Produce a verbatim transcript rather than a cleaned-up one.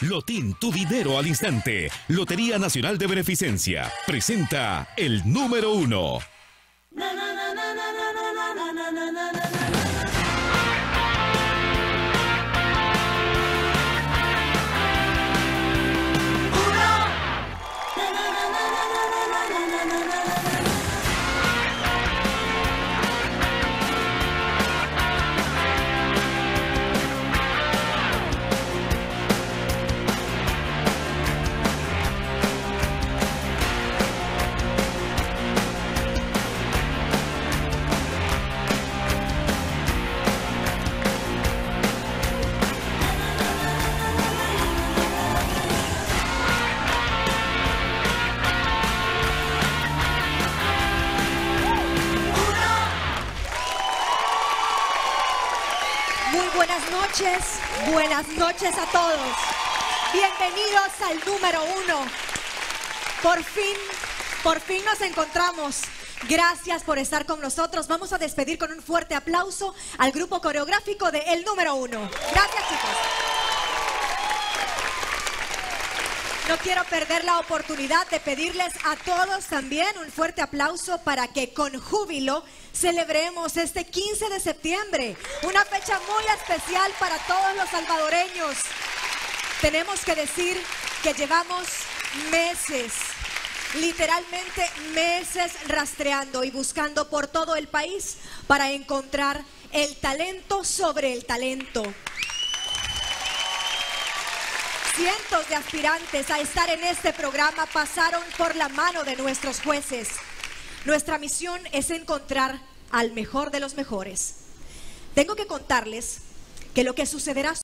Lotín, tu dinero al instante. Lotería Nacional de Beneficencia presenta el número uno. Muy buenas noches, buenas noches a todos. Bienvenidos al número uno. Por fin, por fin nos encontramos. Gracias por estar con nosotros. Vamos a despedir con un fuerte aplauso al grupo coreográfico de El Número Uno. Gracias, chicos. No quiero perder la oportunidad de pedirles a todos también un fuerte aplauso para que con júbilo celebremos este quince de septiembre, una fecha muy especial para todos los salvadoreños. Tenemos que decir que llevamos meses, literalmente meses rastreando y buscando por todo el país para encontrar el talento sobre el talento. Cientos de aspirantes a estar en este programa pasaron por la mano de nuestros jueces. Nuestra misión es encontrar al mejor de los mejores. Tengo que contarles que lo que sucederá